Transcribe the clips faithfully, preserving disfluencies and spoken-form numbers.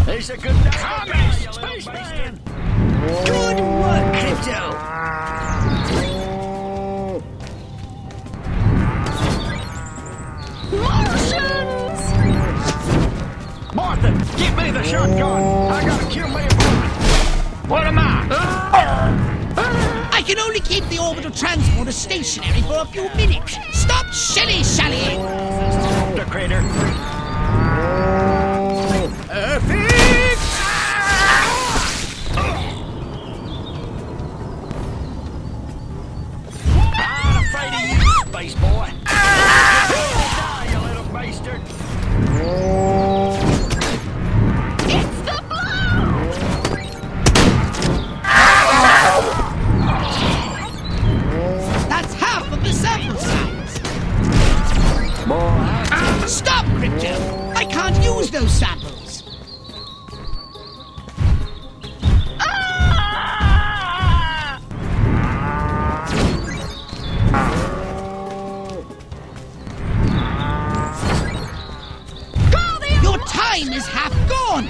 It's a good day, spaceman. Good work, Crypto. Martians! Martha, give me the shotgun. I gotta kill me a bullet. What am I? I can only keep the orbital transporter stationary for a few minutes. Stop shilly-shallying! The critter. Perfect! I'm afraid of you, space boy. Die, you little bastard. It's the blow! That's half of the sample size. Boy. Stop, Crypto! I can't use those samples. Your time is half gone!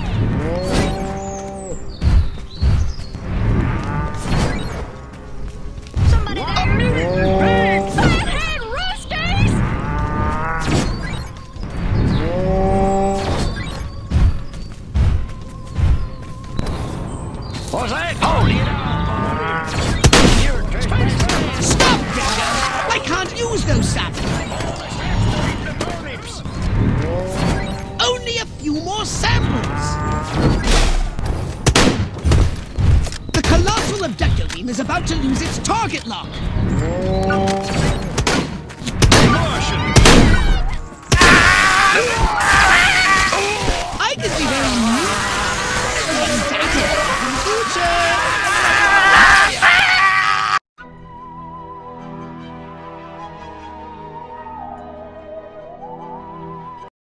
Somebody there! Big! Fathead Rusties! What's that? Hold it on, You're a spaceman. Stop, Crypto! I can't use those samples. The turnips. Only a few more samples. The colossal abductor beam is about to lose its target lock.